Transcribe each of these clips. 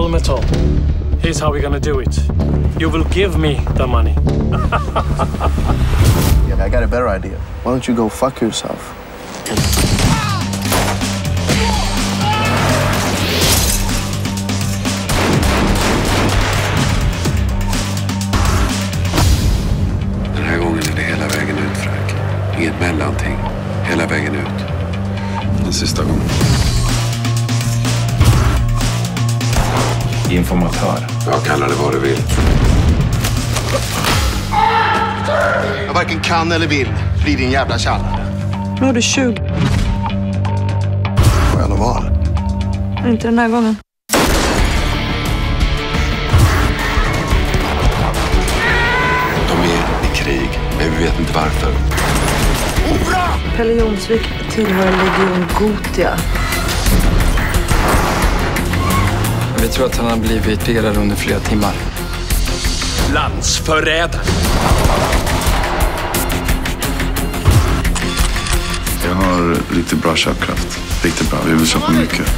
problem at all. Here's how we're gonna do it. You will give me the money. Yeah, I got a better idea. Why don't you go fuck yourself? Den här gången är det hela vägen ut, Frank. Inget mellanting. Hela vägen ut. Den sista gången. Informatör. Jag kallar det vad du vill. Jag varken kan eller vill bli din jävla tjallare. Nu är du 20. Får jag någon val? Inte den här gången. De är i krig, men vi vet inte varför. Pelle Jonsvik tillhör Legion Gotia. Vi tror att han har blivit spelad under flera timmar. Landsförrädare. Jag har lite bra köpkraft. Riktigt bra. Vi vill köpa mycket.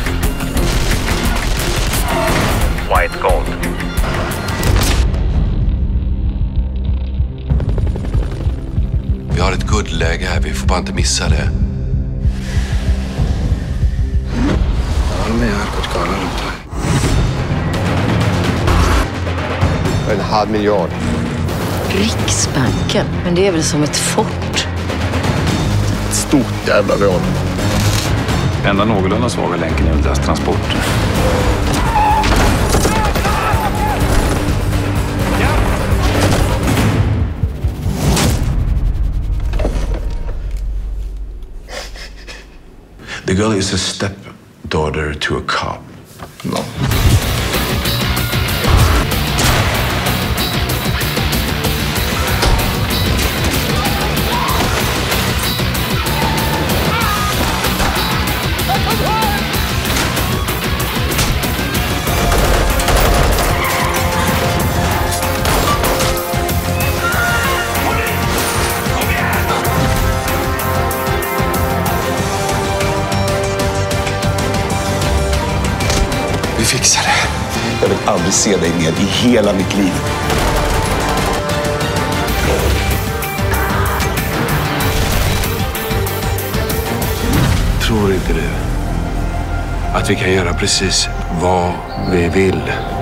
White Gold. Vi har ett guldläge här, vi får bara inte missa det. Ja, de är Alcott-galan runt här. För 1/2 miljard. Riksbanken, men det är väl som ett fort. Ett stort jävla rån. Enda någorlunda svaga länken är väl deras transporter. The girl is a stepdaughter to a cop. No. Vi fixar det. Jag vill aldrig se dig mer i hela mitt liv. Tror inte du att vi kan göra precis vad vi vill?